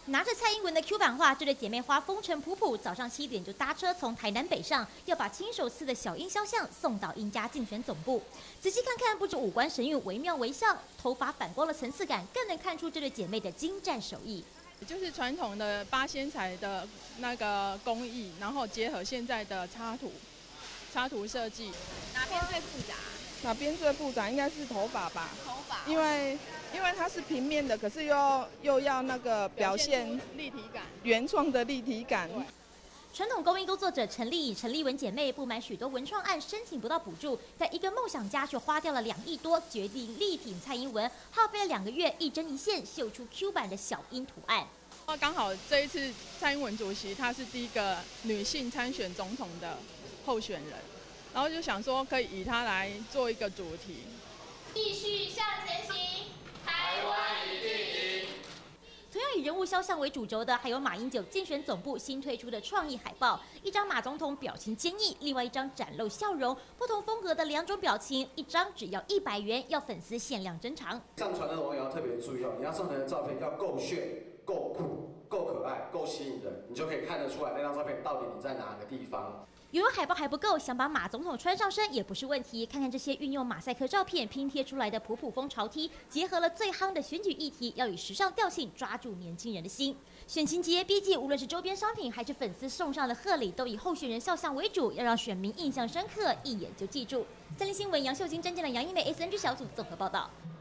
拿着蔡英文的 Q 版画，这对姐妹花风尘仆仆，早上7点就搭车从台南北上，要把亲手刺的小英肖像送到英家竞选总部。仔细看看，不止五官神韵惟妙惟肖，头发反光的层次感，更能看出这对姐妹的精湛手艺。 就是传统的八仙彩的那个工艺，然后结合现在的插图设计。 哪边最复杂？ 哪边最复杂应该是头发吧？ 头发， 因为它是平面的，可是又要那个表现立体感， 原创的立体感。 传统工艺工作者陈丽以、陈丽文姐妹不满许多文创案申请不到补助，但一个梦想家却花掉了2亿多，决定力挺蔡英文，耗费了2个月，一针一线绣出 Q 版的小英图案。 刚好这一次蔡英文主席她是第一个女性参选总统的候选人，然后就想说可以以她来做一个主题， 继续向前行，台湾一定赢。 同样以人物肖像为主轴的，还有马英九竞选总部新推出的创意海报，一张马总统表情坚毅，另外一张展露笑容，不同风格的2种表情，一张只要100元，要粉丝限量珍藏。 上传的网友要特别注意哦，你要上传的照片要够炫、够酷、够可爱、够吸引人，你就可以看得出来那张照片到底你在哪个地方。 有海报还不够，想把马总统穿上身也不是问题。看看这些运用马赛克照片拼贴出来的普普风潮 T， 结合了最夯的选举议题，要以时尚调性抓住年轻人的心。选情节毕竟无论是周边商品还是粉丝送上的贺礼，都以候选人肖像为主，要让选民印象深刻，一眼就记住。三立新闻杨秀晶、詹建良、杨英美 SNG 小组综合报道。